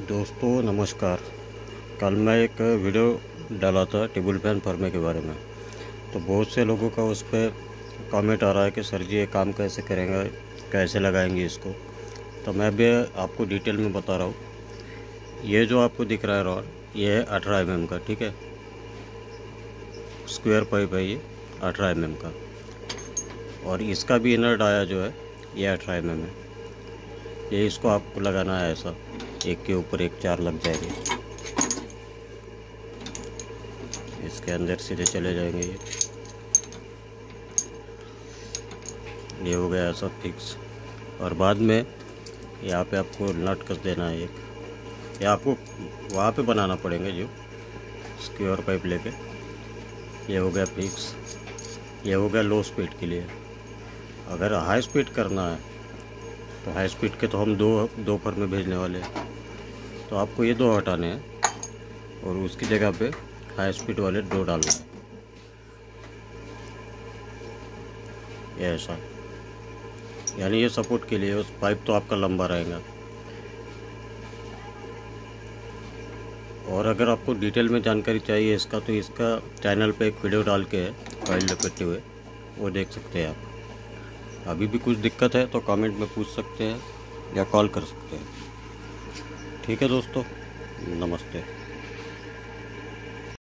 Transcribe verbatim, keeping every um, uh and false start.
दोस्तों नमस्कार। कल मैं एक वीडियो डाला था टेबल फैन फर्मे के बारे में, तो बहुत से लोगों का उस पर कमेंट आ रहा है कि सर जी ये काम कैसे करेंगे, कैसे लगाएंगे इसको। तो मैं भी आपको डिटेल में बता रहा हूँ। ये जो आपको दिख रहा है रॉड, ये है अठारह एम एम का, ठीक है। स्क्वायर पाइप है ये अठारह एम एम का, और इसका भी इनर डाया जो है ये अठारह एम एम है। ये इसको आपको लगाना है ऐसा, एक के ऊपर एक चार लग जाएंगे। इसके अंदर सीधे चले जाएंगे। ये ये हो गया ऐसा फिक्स। और बाद में यहाँ पे आपको नट कस देना है एक, या आपको वहाँ पे बनाना पड़ेगा जो स्क्वायर पाइप लेके। ये हो गया फिक्स। ये हो गया लो स्पीड के लिए। अगर हाई स्पीड करना है तो हाई स्पीड के तो हम दो दो फर में भेजने वाले हैं, तो आपको ये दो हटाने हैं और उसकी जगह पे हाई स्पीड वाले दो डालना है। ये ऐसा, यानी ये सपोर्ट के लिए। उस पाइप तो आपका लंबा रहेगा। और अगर आपको डिटेल में जानकारी चाहिए इसका, तो इसका चैनल पे एक वीडियो डाल के है कॉइल लपेटे हुए, वो देख सकते हैं आप। अभी भी कुछ दिक्कत है तो कमेंट में पूछ सकते हैं या कॉल कर सकते हैं। ठीक है दोस्तों, नमस्ते।